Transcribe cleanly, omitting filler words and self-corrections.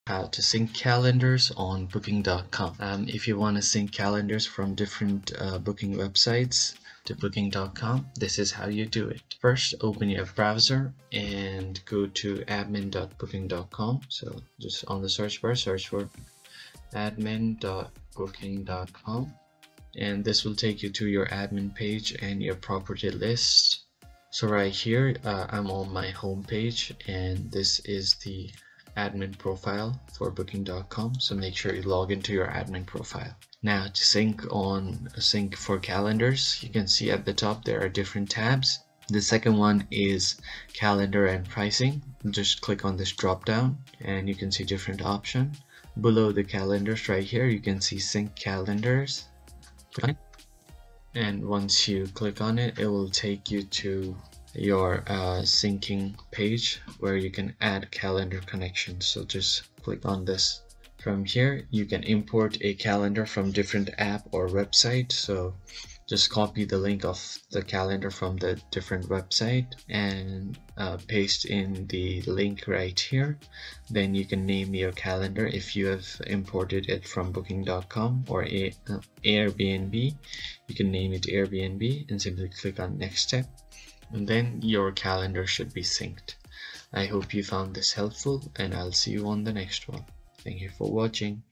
how to sync calendars on booking.com. If you want to sync calendars from different booking websites to booking.com, this is how you do it. First, open your browser and go to admin.booking.com. So just on the search bar, search for admin.booking.com, and this will take you to your admin page and your property list. So right here, I'm on my home page, and this is the admin profile for booking.com. So make sure you log into your admin profile. Now to sync for calendars, you can see at the top there are different tabs. The second one is calendar and pricing. Just click on this drop down and you can see different options. Below the calendars right here, you can see sync calendars. Click on it. And once you click on it, it will take you to your syncing page where you can add calendar connections. So just click on this. From here you can import a calendar from different app or website. So just copy the link of the calendar from the different website and paste in the link right here. Then you can name your calendar if you have imported it from booking.com or Airbnb. You can name it Airbnb and simply click on next step, and then your calendar should be synced. I hope you found this helpful, and I'll see you on the next one. Thank you for watching.